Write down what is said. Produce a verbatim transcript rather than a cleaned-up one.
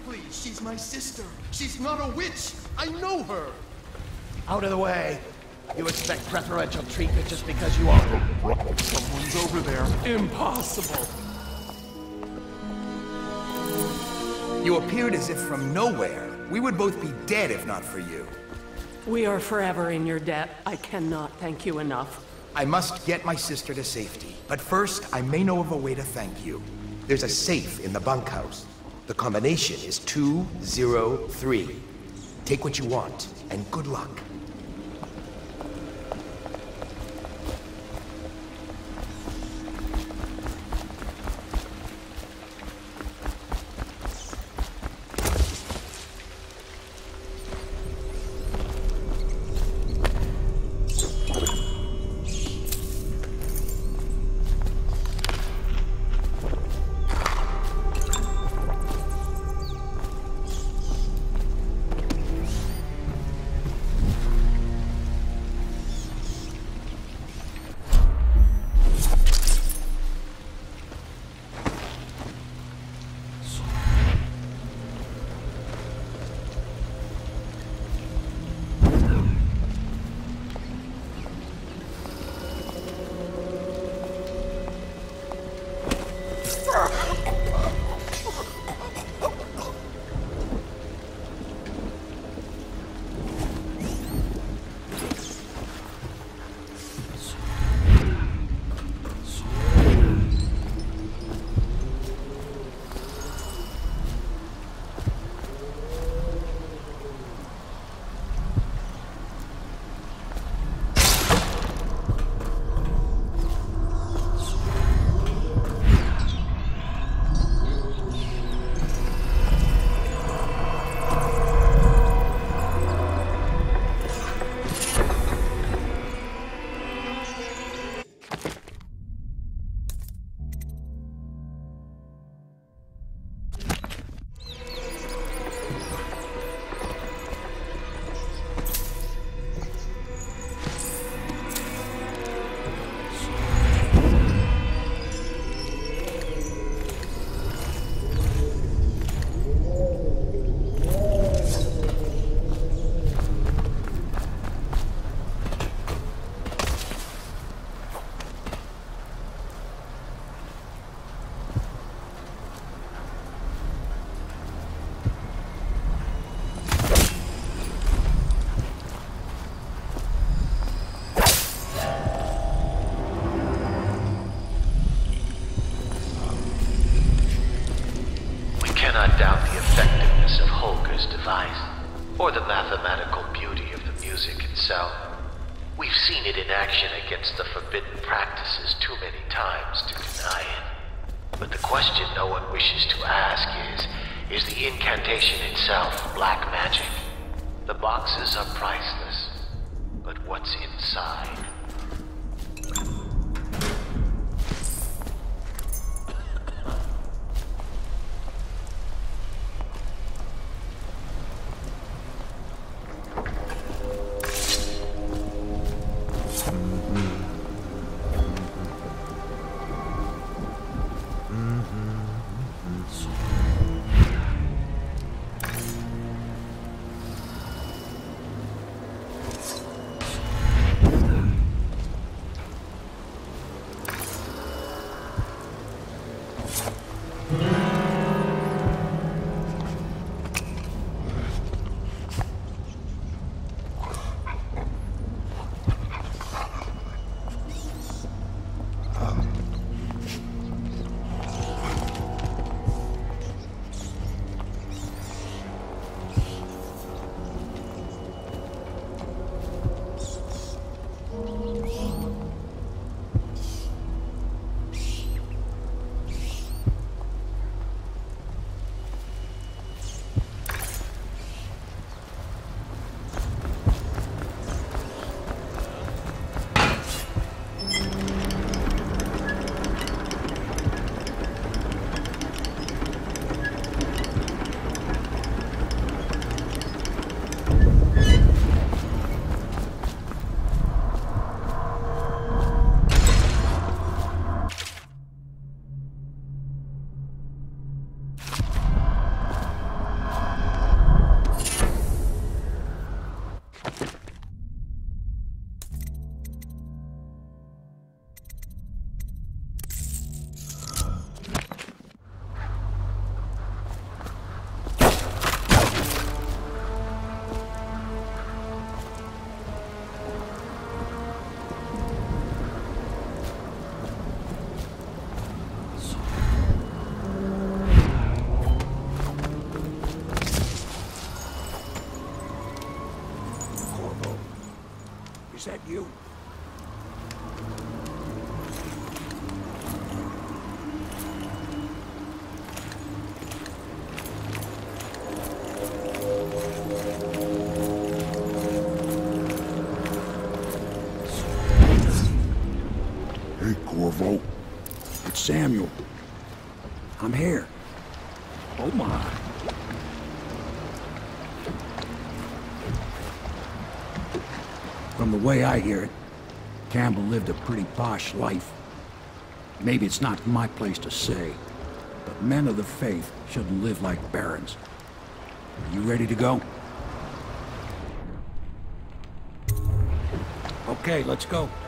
Please, she's my sister. She's not a witch. I know her. Out of the way. You expect preferential treatment just because you are... Someone's over there. Impossible. You appeared as if from nowhere. We would both be dead if not for you. We are forever in your debt. I cannot thank you enough. I must get my sister to safety. But first, I may know of a way to thank you. There's a safe in the bunkhouse. The combination is two zero three. Take what you want, and good luck. or the mathematical beauty of the music itself. We've seen it in action against the forbidden practices too many times to deny it. But the question no one wishes to ask is, is the incantation itself black magic? The boxes are priceless, but what's inside? said you. Hey, Corvo. It's Samuel. I'm here. Oh my. From the way I hear it, Campbell lived a pretty posh life. Maybe it's not my place to say, but men of the faith shouldn't live like barons. Are you ready to go? Okay, let's go.